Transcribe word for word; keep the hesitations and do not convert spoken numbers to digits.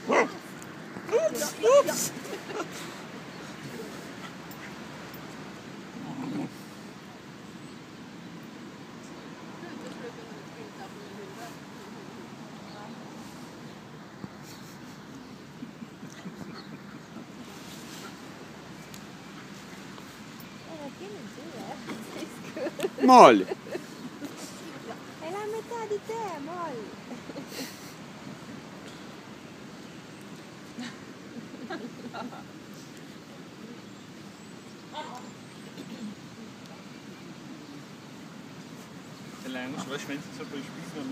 Ups! Molly! È la metà di te, Molly! Der Lärm ist, weißt du, wenn sie so spielen.